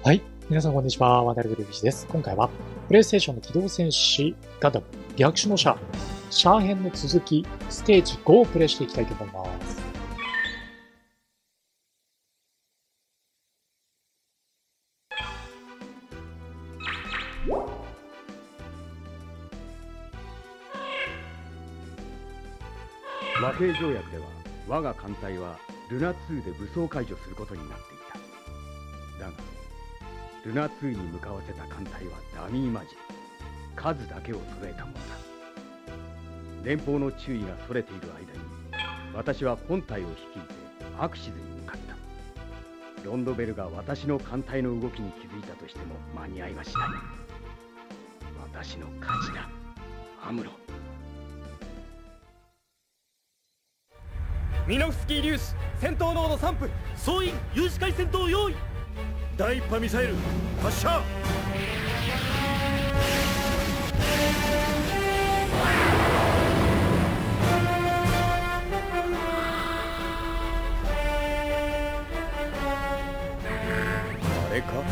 はい。皆さんこんにちは。ワンダルグルビシです。今回は、プレイステーションの機動戦士ガンダム逆襲のシャア編の続き、ステージ5をプレイしていきたいと思います。 和平条約では、我が艦隊はルナ2で武装解除することになっていた。だが、ルナ2に向かわせた艦隊はダミーマジン、数だけを揃えたものだ。連邦の注意がそれている間に、私は本隊を率いてアクシズに向かった。ロンドベルが私の艦隊の動きに気づいたとしても間に合いはしない。私の勝ちだ、アムロ。 ミノフスキー粒子戦闘濃度3分、総員有志会戦闘用意。第一波ミサイル発射。あれか。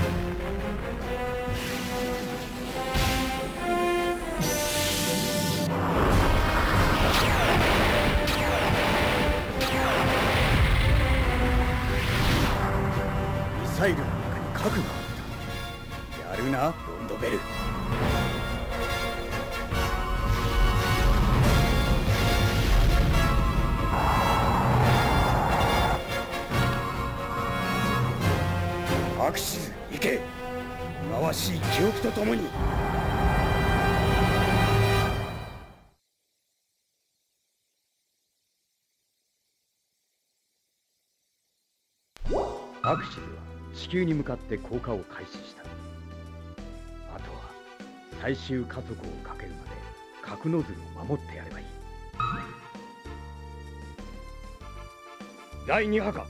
ミサイルの中に核があった。やるな、ロンドベル。アクシズ行け。忌まわしい記憶とともに。 アクシズは地球に向かって降下を開始した。あとは最終加速をかけるまで核ノズルを守ってやればいい。第2波か。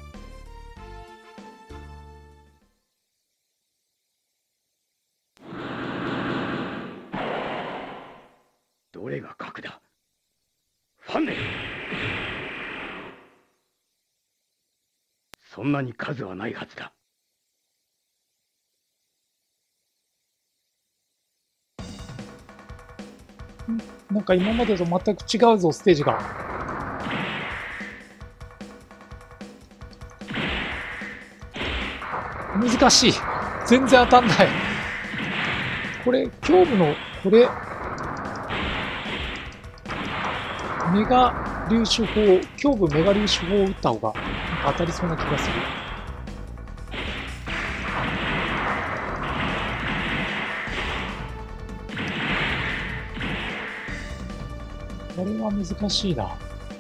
どれが核だ。ファンネル。そんなに数はないはずだ。 なんか今までと全く違うぞ、ステージが。難しい。全然当たんない。これ、胸部の、これ、メガ粒子砲、胸部メガ粒子砲を撃った方が当たりそうな気がする。これは難しいな。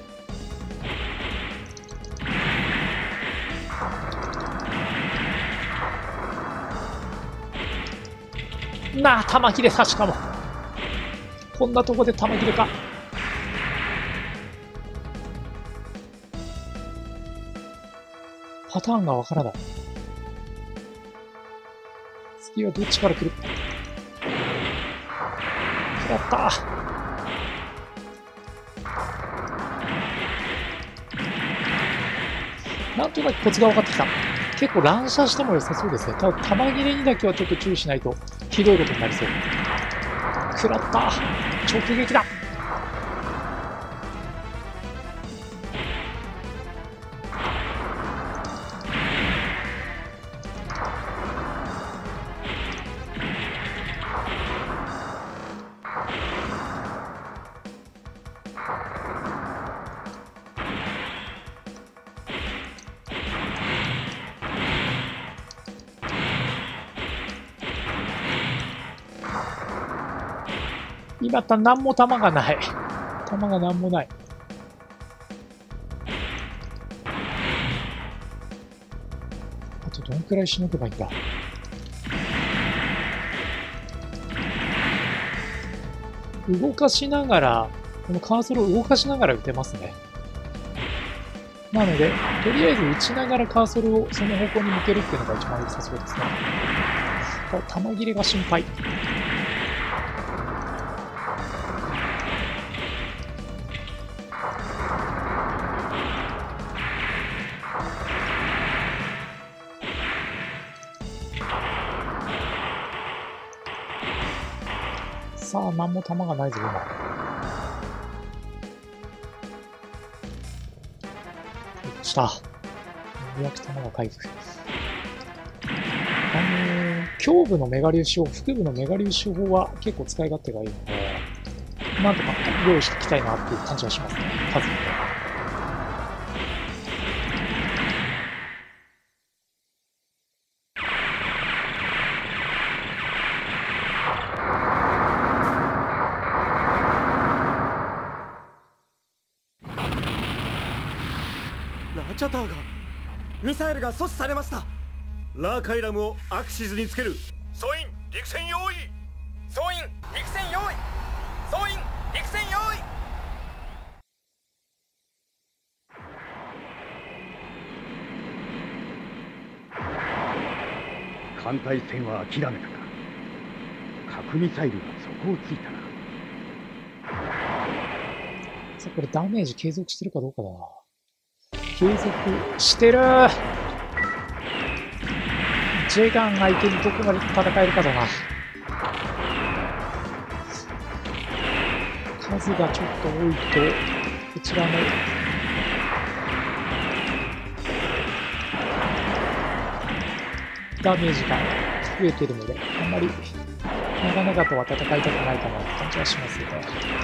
なあ、弾切れた、しかも。こんなとこで弾切れか。パターンがわからない。次はどっちから来る？やったー。なんとなくコツが分かってきた。結構乱射しても良さそうですね。ただ、弾切れにだけはちょっと注意しないとひどいことになりそう。食らった。直撃だ。今だったら何も弾がない。弾が何もない。あとどんくらいしのげばいいんだ。動かしながら、このカーソルを動かしながら撃てますね。なので、とりあえず撃ちながらカーソルをその方向に向けるっていうのが一番良さそうですね。弾切れが心配。 さあ、何も弾がないぞ、今。よっしゃ。ようやく弾が回復。胸部のメガ粒子砲、腹部のメガ粒子砲は結構使い勝手がいいので、なんとか用意していきたいなっていう感じがしますね、数にね。 ラチャターがミサイルが阻止されました。ラーカイラムをアクシズにつける。総員陸戦用意。総員陸戦用意。総員陸戦用意。 艦隊戦は諦めたか。核ミサイルが底をついたな。 さあ、これダメージ継続してるかどうかだな。継続してる。ジェガン相手にどこまで戦えるかだな。数がちょっと多いと、こちらのダメージが増えてるので、あんまり長々とは戦いたくないかなって感じはしますよね。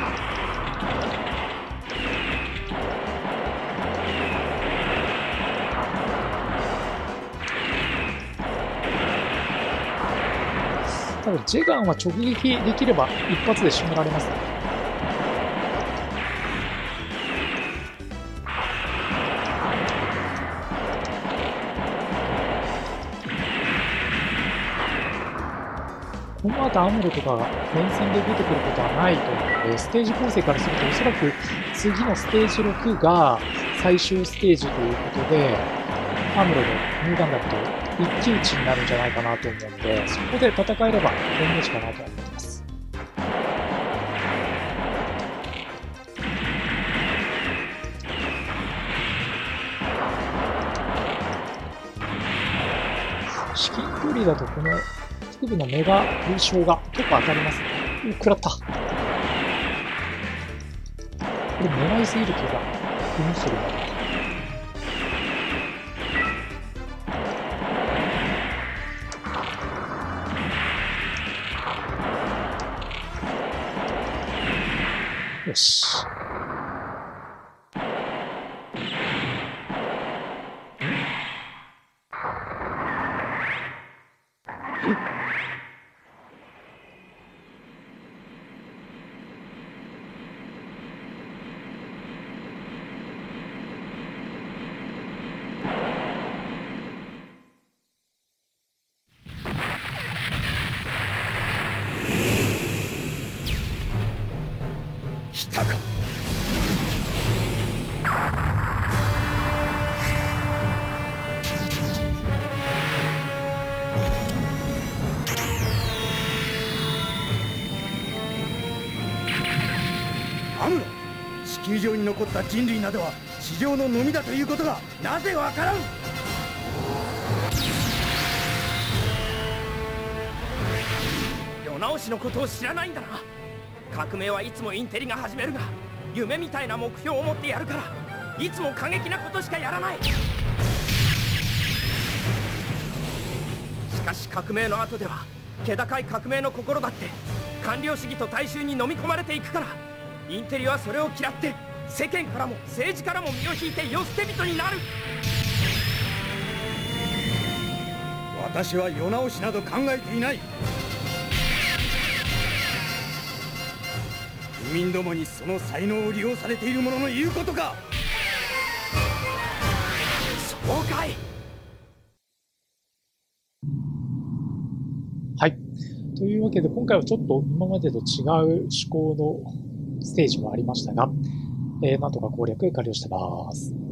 多分ジェガンは直撃できれば一発で仕留められますね。この後アムロとかが連戦で出てくることはないと思うので、ステージ構成からするとおそらく次のステージ6が最終ステージということで、アムロのニューガンダムと一騎打ちになるんじゃないかなと思うので、そこで戦えれば全然かなと思ってます。至近距離だとこの腹部のメガ粒子砲が結構当たりますね。食らった。これ狙いすぎる気が気にするな。よし。 来たか。アムロ、地球上に残った人類などは地上ののみだということがなぜわからん。世直しのことを知らないんだな。革命はいつもインテリが始めるが、夢みたいな目標を持ってやるから、いつも過激なことしかやらない。しかし革命の後では気高い革命の心だって官僚主義と大衆に飲み込まれていくから、インテリはそれを嫌って世間からも政治からも身を引いて世捨て人になる。私は世直しなど考えていない。移民どもにその才能を利用されている者の言うことか。そうかい。 はい。というわけで、今回はちょっと今までと違う思考のステージもありましたが、なんとか攻略完了してます。